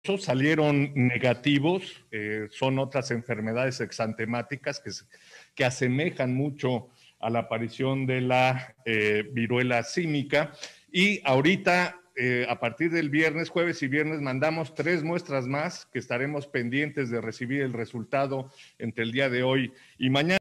salieron negativos, son otras enfermedades exantemáticas que asemejan mucho a la aparición de la viruela símica. Y ahorita, a partir del viernes, jueves y viernes, mandamos 3 muestras más que estaremos pendientes de recibir el resultado entre el día de hoy y mañana.